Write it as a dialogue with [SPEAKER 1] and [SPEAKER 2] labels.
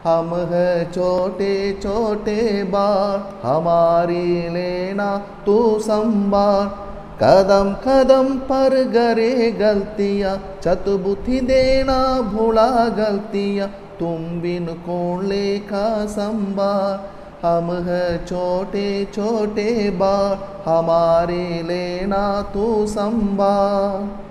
[SPEAKER 1] हम हैं छोटे छोटे बार, हमारी लेना तू संभाल। कदम कदम पर करे गलतियाँ, चतुबुद्धि देना भूला गलतियाँ, तुम बिन कौन लेखा संभाल। हम हैं छोटे छोटे बार, हमारी लेना तू संभाल।